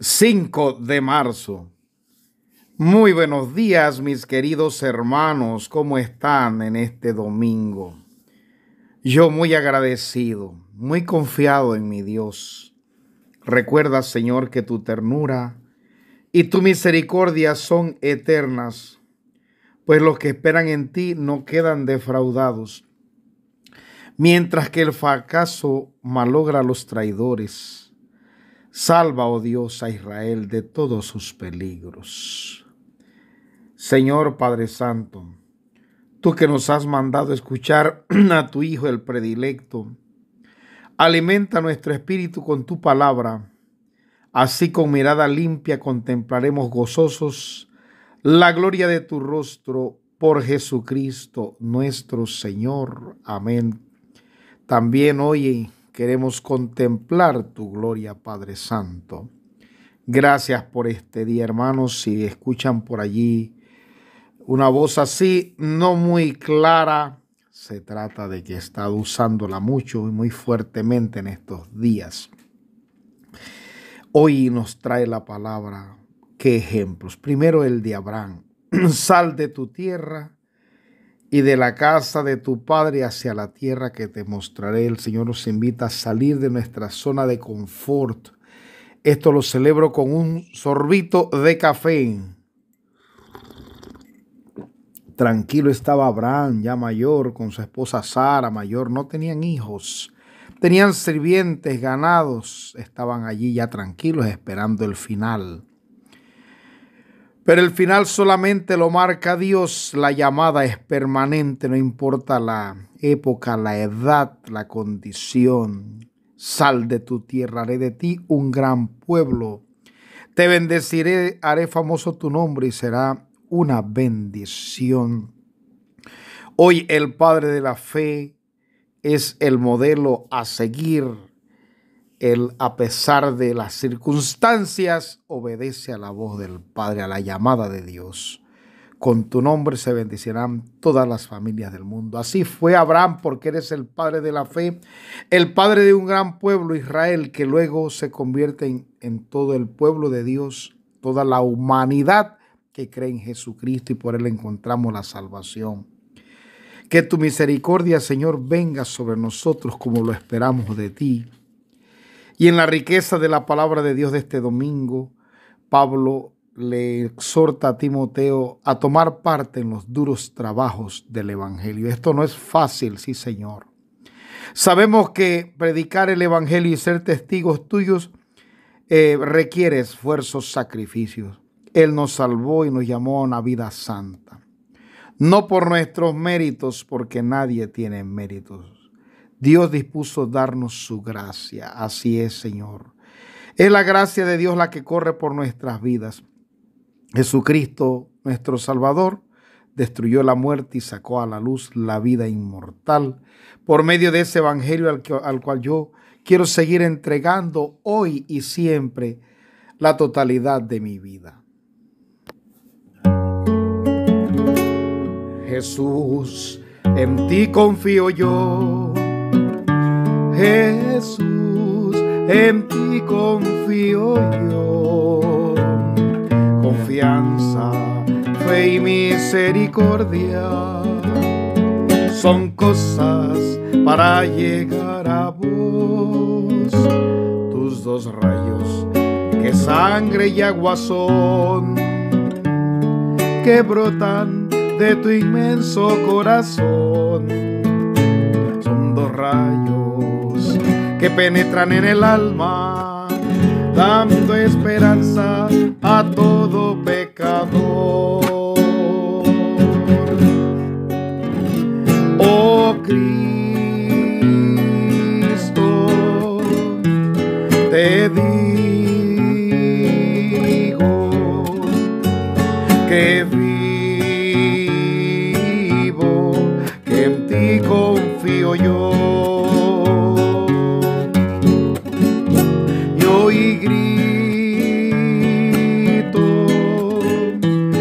5 de marzo. Muy buenos días, mis queridos hermanos. ¿Cómo están en este domingo? Yo muy agradecido, muy confiado en mi Dios. Recuerda, Señor, que tu ternura y tu misericordia son eternas, pues los que esperan en ti no quedan defraudados. Mientras que el fracaso malogra a los traidores, salva, oh Dios, a Israel de todos sus peligros. Señor Padre Santo, tú que nos has mandado escuchar a tu Hijo el predilecto, alimenta nuestro espíritu con tu palabra. Así con mirada limpia contemplaremos gozosos la gloria de tu rostro por Jesucristo nuestro Señor. Amén. También hoy queremos contemplar tu gloria, Padre Santo. Gracias por este día, hermanos. Si escuchan por allí una voz así, no muy clara, se trata de que he estado usándola mucho y muy fuertemente en estos días. Hoy nos trae la palabra, ¿qué ejemplos? Primero el de Abraham. Sal de tu tierra y de la casa de tu padre hacia la tierra que te mostraré. El Señor nos invita a salir de nuestra zona de confort. Esto lo celebro con un sorbito de café. Tranquilo estaba Abraham, ya mayor, con su esposa Sara, mayor. No tenían hijos, tenían sirvientes, ganados. Estaban allí ya tranquilos esperando el final. Pero el final solamente lo marca Dios. La llamada es permanente, no importa la época, la edad, la condición. Sal de tu tierra, haré de ti un gran pueblo. Te bendeciré, haré famoso tu nombre y será una bendición. Hoy el Padre de la fe es el modelo a seguir. Él, a pesar de las circunstancias, obedece a la voz del Padre, a la llamada de Dios. Con tu nombre se bendecirán todas las familias del mundo. Así fue Abraham, porque eres el Padre de la fe, el Padre de un gran pueblo, Israel, que luego se convierte en todo el pueblo de Dios, toda la humanidad que cree en Jesucristo, y por él encontramos la salvación. Que tu misericordia, Señor, venga sobre nosotros como lo esperamos de ti. Y en la riqueza de la palabra de Dios de este domingo, Pablo le exhorta a Timoteo a tomar parte en los duros trabajos del evangelio. Esto no es fácil, sí, Señor. Sabemos que predicar el evangelio y ser testigos tuyos requiere esfuerzos, sacrificios. Él nos salvó y nos llamó a una vida santa. No por nuestros méritos, porque nadie tiene méritos. Dios dispuso darnos su gracia. Así es, Señor. Es la gracia de Dios la que corre por nuestras vidas. Jesucristo, nuestro Salvador, destruyó la muerte y sacó a la luz la vida inmortal por medio de ese evangelio al cual yo quiero seguir entregando hoy y siempre la totalidad de mi vida. Jesús, en ti confío yo. Jesús, en ti confío yo. Confianza, fe y misericordia son cosas para llegar a vos. Tus dos rayos, que sangre y agua son, que brotan de tu inmenso corazón. Son dos rayos que penetran en el alma, dando esperanza a todo pecador. Oh Cristo, te digo que vivo, que en ti confío yo. Y grito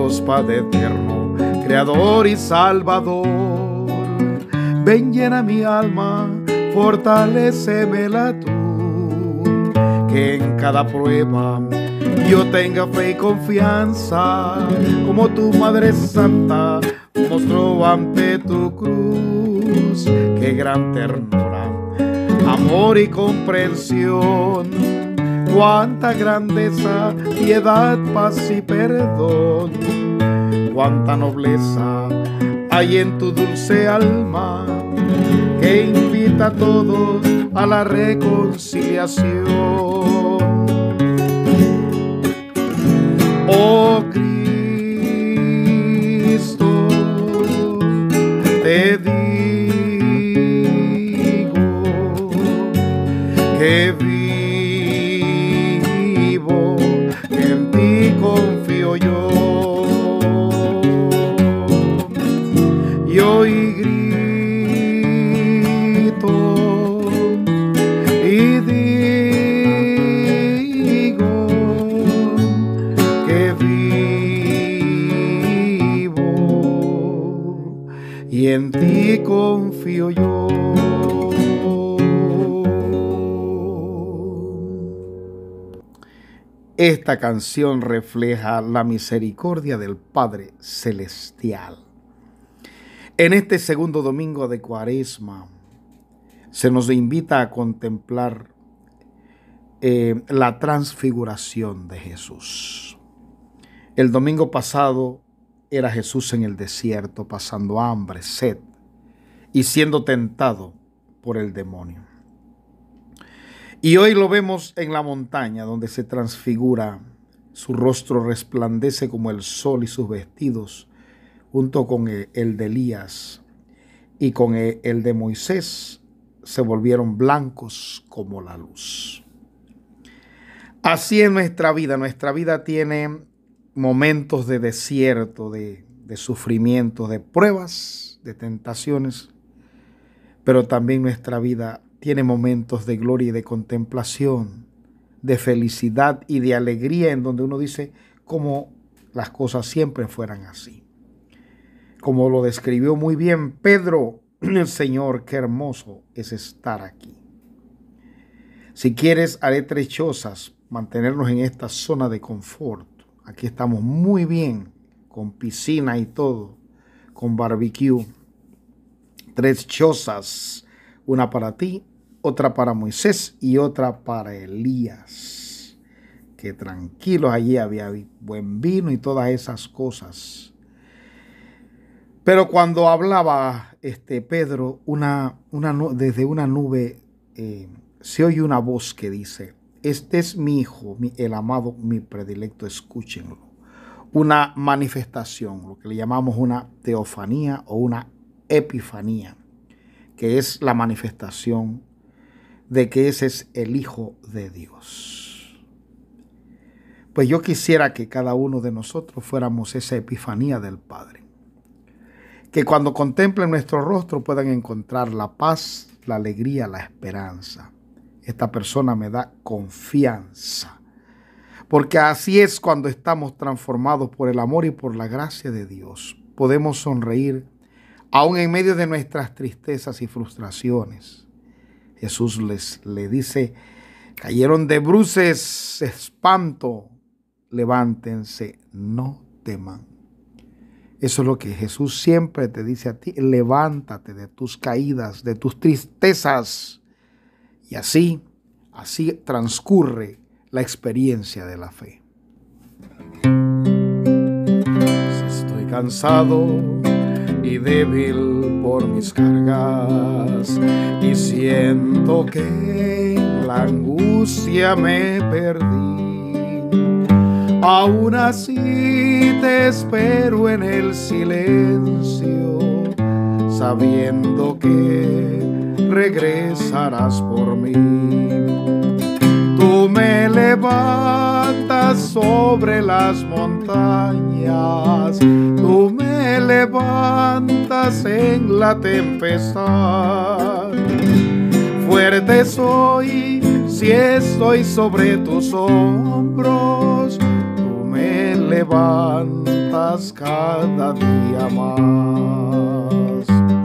Dios Padre eterno, Creador y Salvador. Ven, llena mi alma, fortalécemela tú, que en cada prueba yo tenga fe y confianza, como tu Madre Santa mostró ante tu cruz. Qué gran ternura, amor y comprensión, cuánta grandeza, piedad, paz y perdón, cuánta nobleza hay en tu dulce alma, que invita a todos a la reconciliación. Oh Cristo, te digo que vivo, en ti confío yo. Y hoy grito y digo que vivo y en ti confío yo. Esta canción refleja la misericordia del Padre Celestial. En este segundo domingo de Cuaresma se nos invita a contemplar la transfiguración de Jesús. El domingo pasado era Jesús en el desierto, pasando hambre, sed y siendo tentado por el demonio. Y hoy lo vemos en la montaña, donde se transfigura, su rostro resplandece como el sol y sus vestidos, junto con el de Elías y con el de Moisés, se volvieron blancos como la luz. Así es nuestra vida tiene momentos de desierto, de sufrimiento, de pruebas, de tentaciones, pero también nuestra vida tiene momentos de gloria y de contemplación, de felicidad y de alegría, en donde uno dice cómo las cosas siempre fueran así. Como lo describió muy bien Pedro, el Señor, qué hermoso es estar aquí. Si quieres, haré 3 chozas, mantenernos en esta zona de confort. Aquí estamos muy bien, con piscina y todo, con barbecue. 3 chozas, una para ti, otra para Moisés y otra para Elías. Que tranquilos, allí había buen vino y todas esas cosas. Pero cuando hablaba Pedro, desde una nube se oye una voz que dice: este es mi hijo, el amado, mi predilecto, escúchenlo. Una manifestación, lo que le llamamos una teofanía o una epifanía, que es la manifestación de que ese es el Hijo de Dios. Pues yo quisiera que cada uno de nosotros fuéramos esa epifanía del Padre. Que cuando contemplen nuestro rostro puedan encontrar la paz, la alegría, la esperanza. Esta persona me da confianza. Porque así es cuando estamos transformados por el amor y por la gracia de Dios. Podemos sonreír aún en medio de nuestras tristezas y frustraciones. Jesús le dice: cayeron de bruces, espanto, levántense, no teman. Eso es lo que Jesús siempre te dice a ti: levántate de tus caídas, de tus tristezas. Y así transcurre la experiencia de la fe. Si estoy cansado y débil por mis cargas, y siento que en la angustia me perdí, aún así te espero en el silencio, sabiendo que regresarás por mí. Tú me levantas sobre las montañas, tú me levantas en la tempestad. Fuerte soy si estoy sobre tus hombros, tú me levantas cada día más.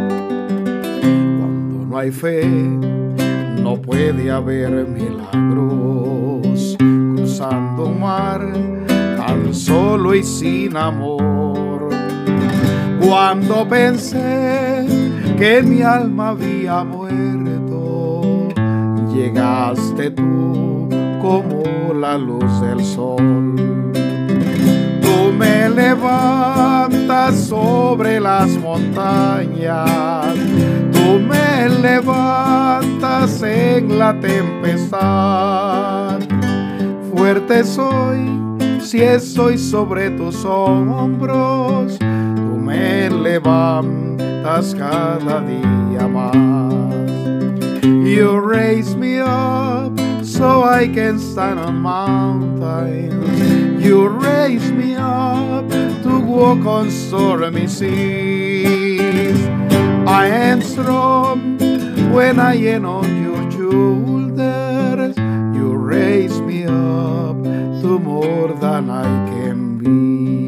Cuando no hay fe, no puede haber milagros. Cruzando un mar tan solo y sin amor. Cuando pensé que mi alma había muerto, llegaste tú como la luz del sol. Tú me levantas sobre las montañas, tú me levantas en la tempestad. Fuerte soy si estoy sobre tus hombros, tú me levantas cada día más. You raise me up so I can stand on mountains. You raise me up to walk on stormy seas. I am strong when I am on your shoulders. You raise me up to more than I can be.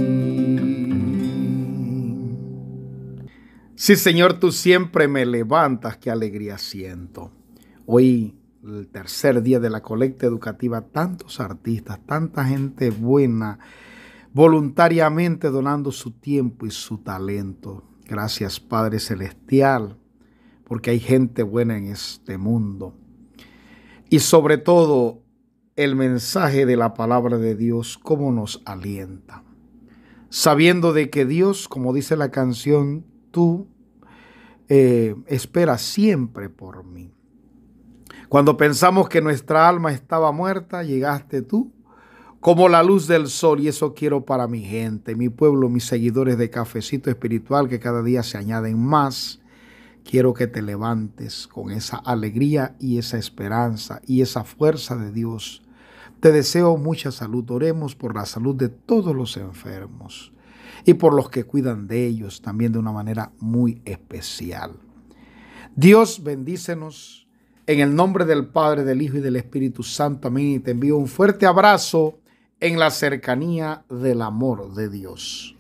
Sí, Señor, tú siempre me levantas, qué alegría siento. Hoy, el tercer día de la colecta educativa, tantos artistas, tanta gente buena, voluntariamente donando su tiempo y su talento. Gracias, Padre Celestial, porque hay gente buena en este mundo. Y sobre todo, el mensaje de la palabra de Dios, cómo nos alienta. Sabiendo de que Dios, como dice la canción, tú esperas siempre por mí. Cuando pensamos que nuestra alma estaba muerta, llegaste tú como la luz del sol, y eso quiero para mi gente, mi pueblo, mis seguidores de Cafecito Espiritual, que cada día se añaden más. Quiero que te levantes con esa alegría y esa esperanza y esa fuerza de Dios. Te deseo mucha salud. Oremos por la salud de todos los enfermos y por los que cuidan de ellos también de una manera muy especial. Dios, bendícenos. En el nombre del Padre, del Hijo y del Espíritu Santo. Amén. Y te envío un fuerte abrazo en la cercanía del amor de Dios.